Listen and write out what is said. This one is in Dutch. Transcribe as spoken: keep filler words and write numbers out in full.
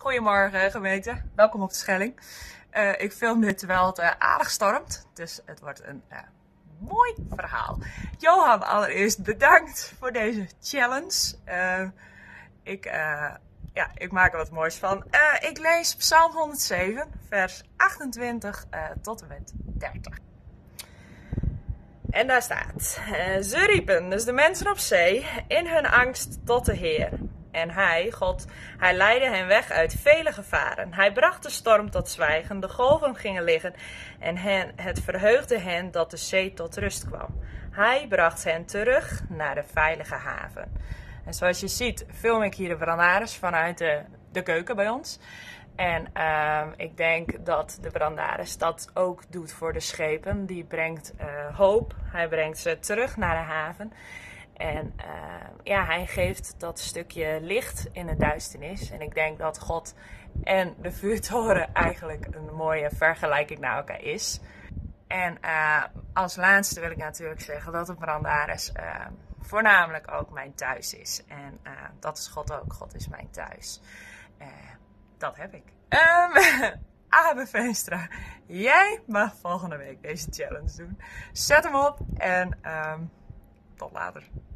Goedemorgen gemeente, welkom op de Schelling. Uh, ik film dit terwijl het uh, aardig stormt, dus het wordt een uh, mooi verhaal. Johan, allereerst bedankt voor deze challenge. Uh, ik, uh, ja, ik maak er wat moois van. Uh, ik lees Psalm honderdzeven, vers achtentwintig uh, tot en met dertig. En daar staat, uh, ze riepen, dus de mensen op zee, in hun angst tot de Heer. En hij, God, hij leidde hen weg uit vele gevaren. Hij bracht de storm tot zwijgen, de golven gingen liggen en hen, het verheugde hen dat de zee tot rust kwam. Hij bracht hen terug naar de veilige haven. En zoals je ziet film ik hier de brandaris vanuit de, de keuken bij ons. En uh, ik denk dat de brandaris dat ook doet voor de schepen. Die brengt uh, hoop, hij brengt ze terug naar de haven. En uh, ja, hij geeft dat stukje licht in de duisternis. En ik denk dat God en de vuurtoren eigenlijk een mooie vergelijking naar elkaar is. En uh, als laatste wil ik natuurlijk zeggen dat de brandaris uh, voornamelijk ook mijn thuis is. En uh, dat is God ook. God is mijn thuis. Uh, dat heb ik. Um, Abe Veenstra, jij mag volgende week deze challenge doen. Zet hem op en um, tot later.